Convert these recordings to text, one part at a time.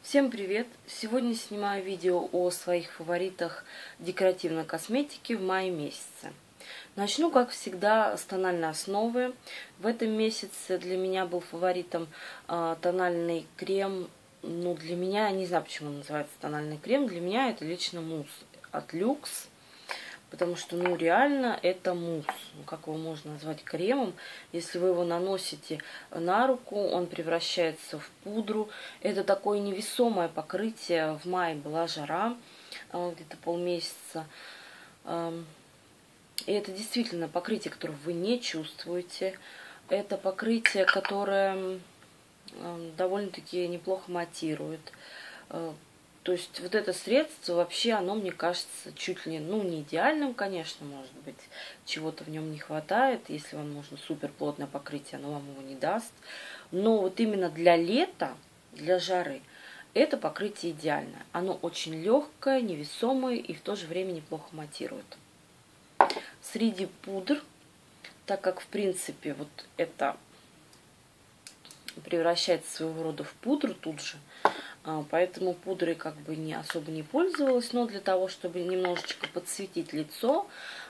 Всем привет! Сегодня снимаю видео о своих фаворитах декоративной косметики в мае месяце. Начну, как всегда, с тональной основы. В этом месяце для меня был фаворитом тональный крем. Ну, для меня, не знаю, почему он называется тональный крем, для меня это лично мусс от Люкс. Потому что, ну, реально это мусс. Ну, как его можно назвать кремом? Если вы его наносите на руку, он превращается в пудру. Это такое невесомое покрытие. В мае была жара, где-то полмесяца. И это действительно покрытие, которое вы не чувствуете. Это покрытие, которое довольно-таки неплохо матирует. То есть вот это средство вообще, оно, мне кажется, чуть ли, ну, не идеальным, конечно, может быть, чего-то в нем не хватает. Если вам нужно супер плотное покрытие, оно вам его не даст. Но вот именно для лета, для жары, это покрытие идеальное. Оно очень легкое, невесомое и в то же время неплохо матирует. Среди пудр, так как, в принципе, вот это превращается своего рода в пудру тут же, поэтому пудрой как бы не особо не пользовалась, но для того, чтобы немножечко подсветить лицо,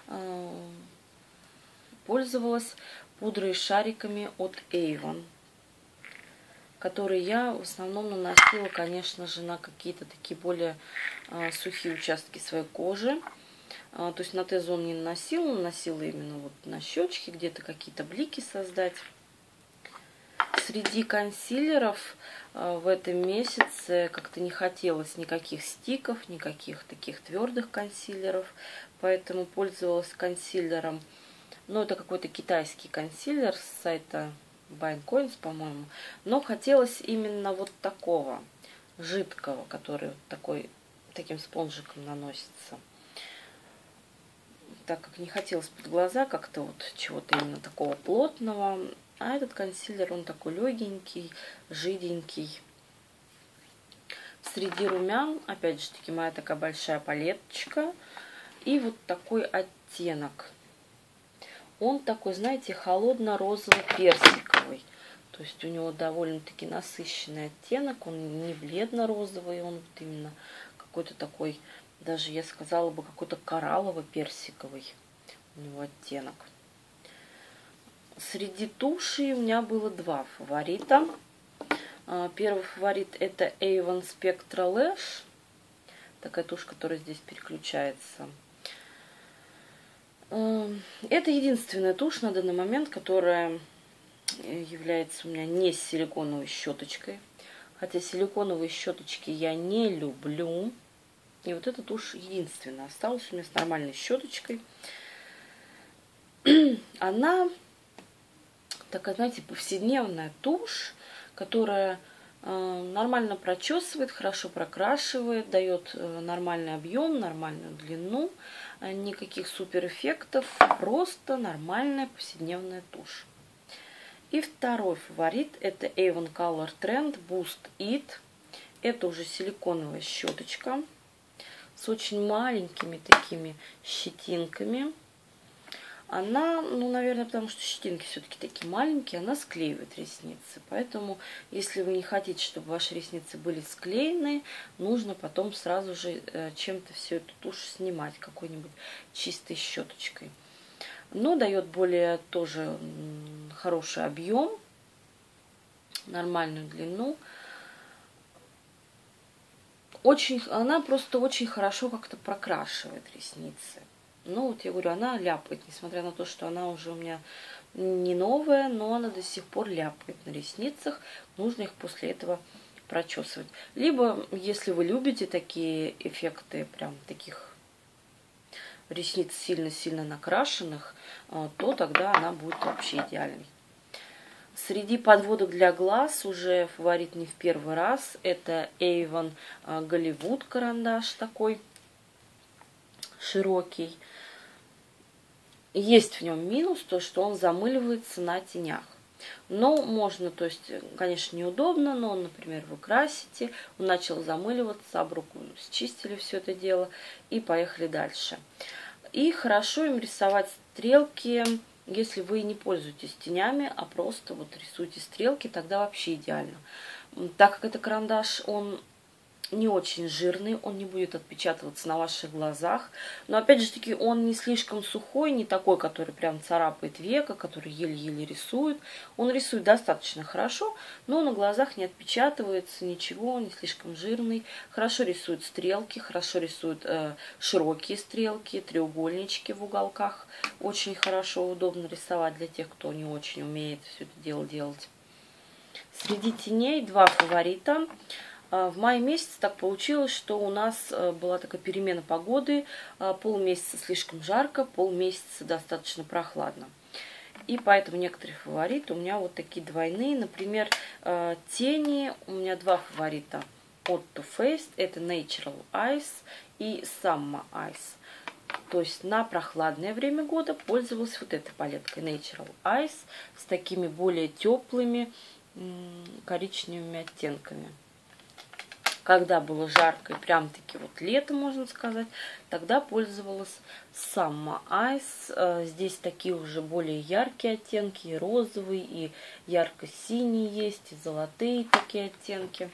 пользовалась пудрой с шариками от Avon, которые я в основном наносила, конечно же, на какие-то такие более сухие участки своей кожи. То есть на Т-зон не наносила именно вот на щечки, где-то какие-то блики создать. Среди консилеров в этом месяце как-то не хотелось никаких стиков, никаких таких твердых консилеров, поэтому пользовалась консилером, ну, это какой-то китайский консилер с сайта Binecoins, по-моему, но хотелось именно вот такого, жидкого, который вот таким спонжиком наносится. Так как не хотелось под глаза как-то вот чего-то именно такого плотного. А этот консилер, он такой легенький, жиденький. Среди румян, опять же таки, моя такая большая палеточка. И вот такой оттенок. Он такой, знаете, холодно-розово-персиковый. То есть у него довольно-таки насыщенный оттенок. Он не бледно-розовый, он вот именно какой-то такой, даже я сказала бы, какой-то кораллово-персиковый у него оттенок. Среди тушей у меня было два фаворита. Первый фаворит это Avon Spectra Lash. Такая тушь, которая здесь переключается. Это единственная тушь на данный момент, которая является у меня не с силиконовой щеточкой. Хотя силиконовые щеточки я не люблю. И вот эта тушь единственная осталась у меня с нормальной щеточкой. Она такая, знаете, повседневная тушь, которая нормально прочесывает, хорошо прокрашивает, дает нормальный объем, нормальную длину, никаких супер эффектов, просто нормальная повседневная тушь. И второй фаворит это Avon Color Trend Boost It. Это уже силиконовая щеточка с очень маленькими такими щетинками. Она, ну, наверное, потому что щетинки все-таки такие маленькие, она склеивает ресницы. Поэтому, если вы не хотите, чтобы ваши ресницы были склеены, нужно потом сразу же чем-то всю эту тушь снимать, какой-нибудь чистой щеточкой. Но дает более тоже хороший объем, нормальную длину. Она просто очень хорошо как-то прокрашивает ресницы. Ну, вот я говорю, она ляпает, несмотря на то, что она уже у меня не новая, но она до сих пор ляпает на ресницах. Нужно их после этого прочесывать. Либо, если вы любите такие эффекты, прям таких ресниц сильно-сильно накрашенных, то тогда она будет вообще идеальной. Среди подводок для глаз уже фаворит не в первый раз. Это Avon Голливуд карандаш такой широкий. Есть в нем минус, то что он замыливается на тенях. Но можно, то есть, конечно, неудобно, но, например, вы красите, он начал замыливаться, об руку счистили все это дело и поехали дальше. И хорошо им рисовать стрелки, если вы не пользуетесь тенями, а просто вот рисуете стрелки, тогда вообще идеально. Так как это карандаш, он не очень жирный, он не будет отпечатываться на ваших глазах. Но опять же таки он не слишком сухой, не такой, который прям царапает веко, который еле-еле рисует. Он рисует достаточно хорошо, но на глазах не отпечатывается ничего, не слишком жирный. Хорошо рисует стрелки, хорошо рисует широкие стрелки, треугольнички в уголках. Очень хорошо, удобно рисовать для тех, кто не очень умеет все это дело делать. Среди теней два фаворита. В мае месяце так получилось, что у нас была такая перемена погоды. Полмесяца слишком жарко, полмесяца достаточно прохладно. И поэтому некоторые фавориты у меня вот такие двойные. Например, тени. У меня два фаворита от Too Faced. Это Natural Ice и Summer Ice. То есть на прохладное время года пользовалась вот этой палеткой Natural Ice с такими более теплыми коричневыми оттенками. Когда было жарко и прям-таки вот лето, можно сказать, тогда пользовалась Summer Ice. Здесь такие уже более яркие оттенки, и розовый, и ярко-синий есть, и золотые такие оттенки.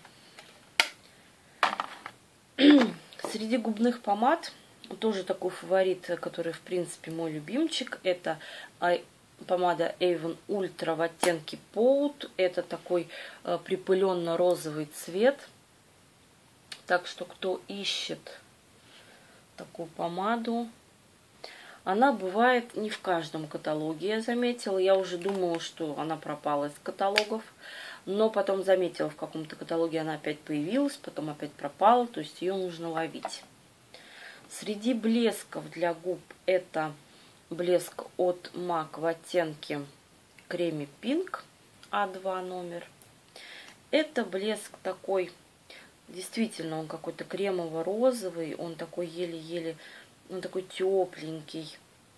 Среди губных помад тоже такой фаворит, который, в принципе, мой любимчик, это помада Avon Ultra в оттенке Pout. Это такой припыленно-розовый цвет. Так что, кто ищет такую помаду, она бывает не в каждом каталоге, я заметила. Я уже думала, что она пропала из каталогов, но потом заметила, в каком-то каталоге она опять появилась, потом опять пропала, то есть ее нужно ловить. Среди блесков для губ это блеск от MAC в оттенке Creamy Pink А2 номер. Это блеск такой... Действительно, он какой-то кремово-розовый, он такой еле-еле, он такой тепленький,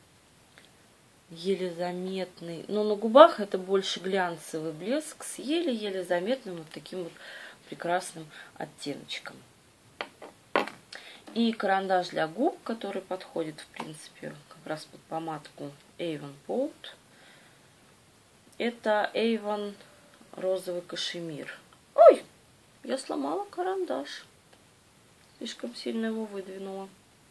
еле заметный. Но на губах это больше глянцевый блеск с еле-еле заметным вот таким вот прекрасным оттеночком. И карандаш для губ, который подходит, в принципе, как раз под помадку Avon Pout. Это Avon розовый кашемир. Ой! Я сломала карандаш. Слишком сильно его выдвинула.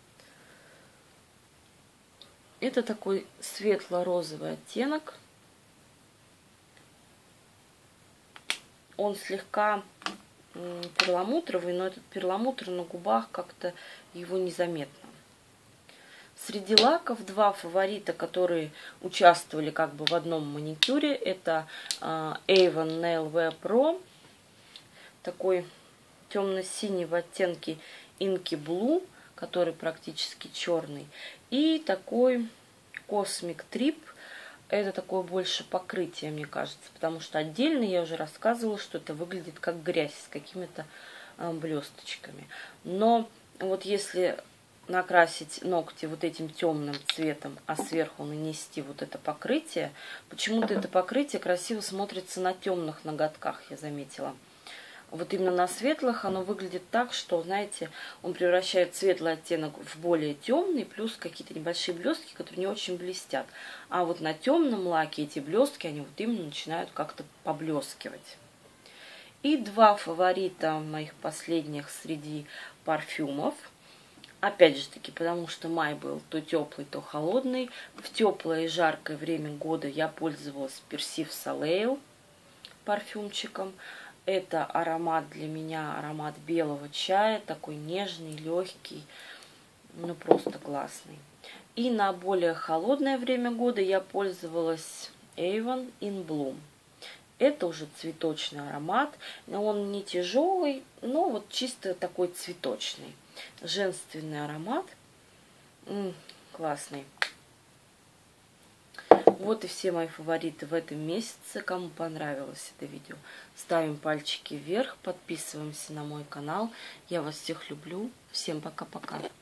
Это такой светло-розовый оттенок. Он слегка перламутровый, но этот перламутр на губах как-то его незаметно. Среди лаков два фаворита, которые участвовали как бы в одном маникюре. Это Avon Nail Wear Pro. Такой темно-синий в оттенке Inky Blue, который практически черный. И такой Cosmic Trip. Это такое больше покрытие, мне кажется. Потому что отдельно я уже рассказывала, что это выглядит как грязь с какими-то блесточками. Но вот если накрасить ногти вот этим темным цветом, а сверху нанести вот это покрытие, почему-то это покрытие красиво смотрится на темных ноготках, я заметила. Вот именно на светлых оно выглядит так, что, знаете, он превращает светлый оттенок в более темный, плюс какие-то небольшие блестки, которые не очень блестят. А вот на темном лаке эти блестки, они вот именно начинают как-то поблескивать. И два фаворита моих последних среди парфюмов. Опять же таки, потому что май был то теплый, то холодный. В теплое и жаркое время года я пользовалась Persil Soleil парфюмчиком. Это аромат для меня, аромат белого чая, такой нежный, легкий, ну просто классный. И на более холодное время года я пользовалась Avon In Bloom. Это уже цветочный аромат, он не тяжелый, но вот чисто такой цветочный, женственный аромат, классный. Вот и все мои фавориты в этом месяце. Кому понравилось это видео, ставим пальчики вверх, подписываемся на мой канал. Я вас всех люблю. Всем пока-пока.